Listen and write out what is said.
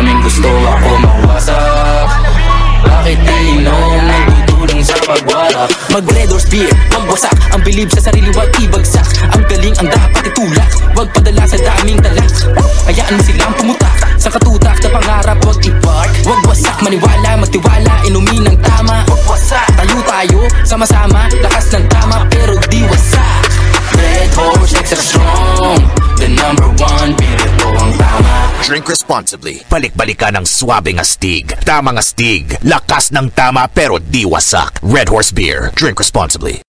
daming gusto ako mawasak. Bakit di inom nagtutulong sa pagwala? Mag-Red Horse Beer, pambasak. Ang bilib sa sarili, wag ibagsak. Ang galing ang dapat itulak, wag padala sa daming talak. Hayaan mo silang pumutak sa katutak na pangarap, wag i-park. Wag wasak, maniwala, magtiwala, inumin ng tama. Wag wasak, tayo, sama-sama, lakas ng tama, pero di wasak. Red Horse extra strong, the number one, pirito ang tama. Drink responsibly. Balik-balikan ng swabing astig. Tamang astig. Lakas ng tama pero di wasak. Red Horse Beer. Drink responsibly.